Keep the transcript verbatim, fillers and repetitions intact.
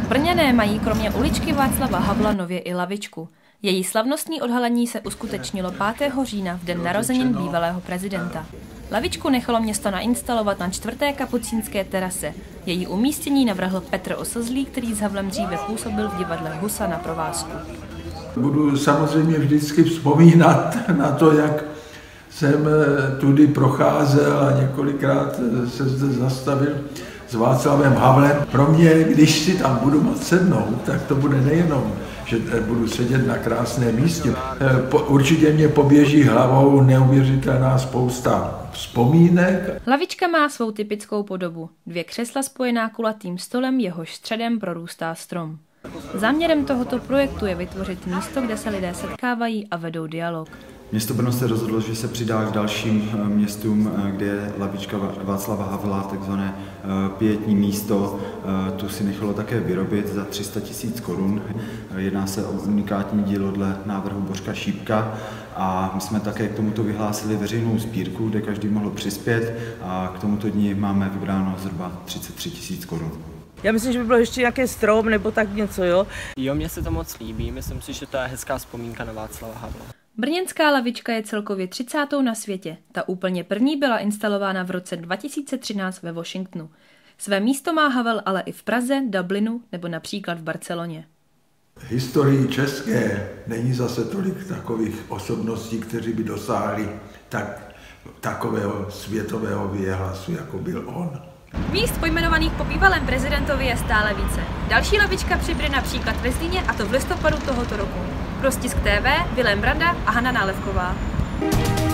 Brňané mají kromě uličky Václava Havla nově i lavičku. Její slavnostní odhalení se uskutečnilo pátého října v den narozenin bývalého prezidenta. Lavičku nechalo město nainstalovat na čtvrté kapucínské terase. Její umístění navrhl Petr Oslzlý, který s Havlem dříve působil v divadle Husa na provázku. Budu samozřejmě vždycky vzpomínat na to, jak jsem tudy procházel a několikrát se zde zastavil s Václavem Havlem. Pro mě, když si tam budu moct sednout, tak to bude nejenom, že budu sedět na krásném místě. Určitě mě poběží hlavou neuvěřitelná spousta vzpomínek. Lavička má svou typickou podobu. Dvě křesla spojená kulatým stolem, jehož středem prorůstá strom. Záměrem tohoto projektu je vytvořit místo, kde se lidé setkávají a vedou dialog. Město Brno se rozhodlo, že se přidá k dalším městům, kde je lavička Václava Havla, takzvané pietní místo. Tu si nechalo také vyrobit za tři sta tisíc korun. Jedná se o unikátní dílo dle návrhu Bořka Šípka a my jsme také k tomuto vyhlásili veřejnou sbírku, kde každý mohl přispět a k tomuto dni máme vybráno zhruba třicet tři tisíc korun. Já myslím, že by bylo ještě nějaký strom nebo tak něco, jo? Jo, mně se to moc líbí, myslím si, že to je hezká vzpomínka na Václava Havla. Brněnská lavička je celkově třicátou na světě. Ta úplně první byla instalována v roce dva tisíce třináct ve Washingtonu. Své místo má Havel ale i v Praze, Dublinu nebo například v Barceloně. V historii české není zase tolik takových osobností, kteří by dosáhli tak, takového světového věhlasu, jako byl on. Míst pojmenovaných po bývalém prezidentovi je stále více. Další lavička přibude například ve Zlíně, a to v listopadu tohoto roku. Pro Stisk T V, Vilém Branda a Hana Nálevková.